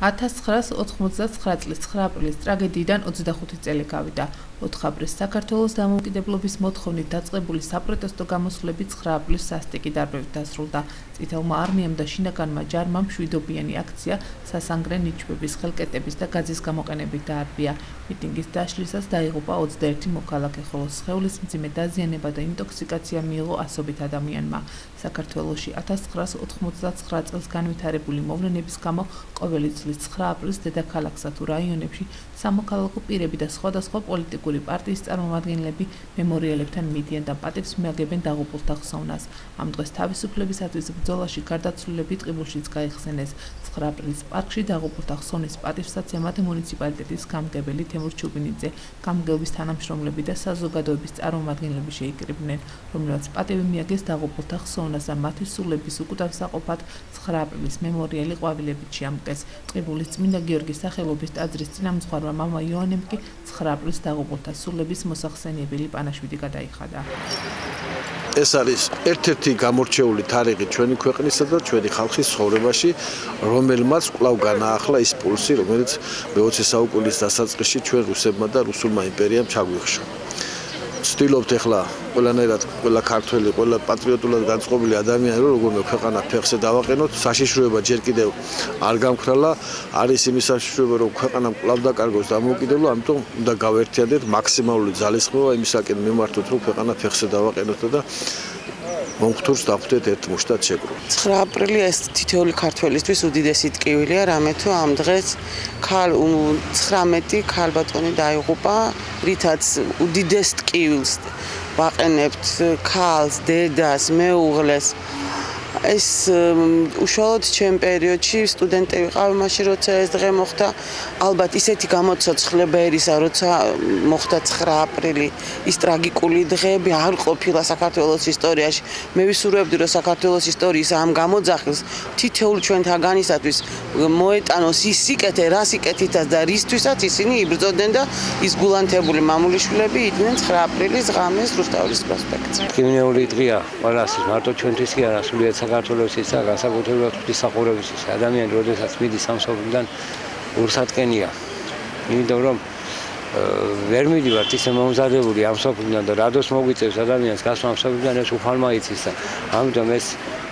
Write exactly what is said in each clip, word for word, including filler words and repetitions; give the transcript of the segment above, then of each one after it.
ათას ცხრაას ოთხმოცდათცხრა წლის ცხრა აპრილის ტრაგედიიდან ოცდახუთი წელი გავიდა. ოთხ აპრილს საქართველოს დამოუკიდებლობის მოთხოვნით დაწყებული საპროტესტო გამოსვლები ცხრა აპრილის სასტიკი დარბევით დასრულდა. წითელმა არმიამ და შინაგანმა ჯარმა მშვიდობიანი აქცია სასანგრე ნიჩბების, ხელკეტების და გაზის გამოყენებით დაარბია. მიტინგის დაშლისას დაიღუპა ოცდაერთი მოქალაქე, ხოლო სხეულის მძიმე დაზიანება და ინტოქსიკაცია მიიღო ასობით ადამიანმა. საქართველოში ათას ცხრაას ოთხმოცდათცხრა წელს განვითარებული მოვლენების გამო ყოველი წლის ცხრა აპრილს დედაქალაქსა თუ რაიონებში სამოქალაქო პირები და სხვადასხვა პოლიტიკური პარტიის წარმომადგენლები მემორიალებთან მიდიან და პატივს მიაგებენ დაღუპულთა ხსოვნას. ამ დღეს თავისუფლებისათვის ბრძოლაში გარდაცვლილები ტყიბულშიც გაიხსენეს. ცხრა აპრილის პარკში დაღუპულთა ხსოვნის პატივსაცემად მუნიციპალიტეტის გამგებელი თემურ ჩუბინიძე, გამგეობის თანამშრომლები და საზოგადოების წარმომადგენლები შეიკრიბნენ, რომელსაც პატივი მიაგეს დაღუპულთა ხსოვნას და მათი სულების უკუთავსაყოფად ცხრა აპრილის მემორიალი ყვავილებით შეამტკეს. ტყიბულის წმინდა გიორგის სახელობის ტაძრის წინამძღვარმა მამა იოანემ კი ცხრა აპრილს დაღუპულთა სულების მოსახსენიებელი პანაშვიდი გადაიხადა. ეს არის ერთ-ერთი გამორჩეული თარიღი ჩვენი ქვეყნისა და ჩვენი ხალხის ცხოვრებაში, რომელმაც კვლავ განაახლა ის პულსი, რომელიც მეოცე საუკუნის დასაწყისში ჩვენ რუსებმა და რუსულმა იმპერიამ ჩაგვიხშო. ვცდილობთ ახლა ყველანაირად ყველა ქართველი, ყველა პატრიოტულად განწყობილი ადამიანი, რომ როგორმე ქვეყანა ფეხზე დავაყენოთ, საშიშროება ჯერ კიდევ არ გამქრალა, არის იმის საშიშროება, რომ ქვეყანა კვლავ დაკარგოს დამოუკიდებლობა, ამიტომ უნდა გავერთიანდეთ მაქსიმალური ძალისხმევა იმისაკენ მიმართოთ, რომ ქვეყანა ფეხზე დავაყენოთ და მომხდურს დავხვდეთ ერთ მუშტად შეკრულ. ცხრა აპრილი ეს თითოეული ქართველისთვის უდიდესი ტკივილია, რამე თუ ამ დღეს ქალ ცხრამეტი ქალბატონი დაიღუპა, რითაც უდიდეს ტკივილს ვაყენებთ ქალს, დედას, მეუღლეს. ეს უშუალოდ ჩემ პერიოდში სტუდენტი ვიყავ მაშინ როცა ეს დღე მოხდა, ალბათ ისეთი გამოცოცხლება ერისა, როცა მოხდა ცხრა აპრილი, ის ტრაგიკული დღეები არ ყოფილა საქართველოს ისტორიაში. მე ვისურვებდი, რომ საქართველოს ისტორიის ამ გამოძახილს თითოეულ ჩვენთაგანისათვის მოეტანოს ის სიკეთე, რა სიკეთითაც და რისთვისაც ისინი იბრძოდნენ და ის გულანთებული მამულიშვილები იდგნენ ცხრა აპრილის ღამეს რუსთაველის პროსპექტზე. კრიმინალური დღეა ყველას, მარტო ჩვენთვის კი არა, სულიად საქართველოსის და განსაკუთრებულად ღვთისმსახურებისთვის ადამიანი, როდესაც მიდის ამ სოფლიდან ურსატკენია. იმიტომ რომ ვერ მიდივართ ისე მომზადებული ამ სოფლიდან და რადოს მოგვიწევს ადამიანს გასვლა ამ სოფლიდან, ეს უხალმა იცის და ამიტომ ეს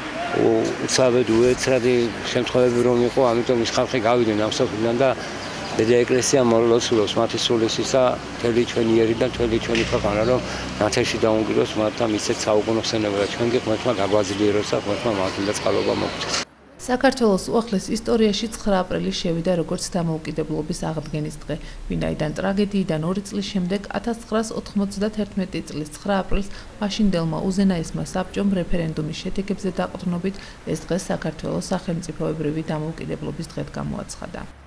უცაბად უეცრადი შემთხვევები რომ იყო, ამიტომ ის ხალხი გავიდნენ ამ სოფლიდან და დედა ეკლესია მოლოცულობს მათი სულისისა მთელი ჩვენი იერი და მთელი ჩვენი ქვეყანა, რომ ნათელში დაუნგიროს მათ და მისცეთ საუკუნოვსენება და ჩვენ კი ღმერთმა გაგვაძლიეროს და ღმერთმა მართლაც წყალობა მოგცეს. საქართველოს უახლეს ისტორიაში ცხრა აპრილი შევიდა როგორც დამოუკიდებლობის აღდგენის დღე, ვინაიდან ტრაგედიიდან ორი წლის შემდეგ ათას ცხრაას ოთხმოცდათერთმეტი წლის ცხრა აპრილს მაშინდელმა უზენაესმა საბჭომ რეფერენდუმის შედეგებზე დაყრდნობით ეს დღე საქართველოს სახელმწიფოებრივი დამოუკიდებლობის დღედ გამოაცხადა.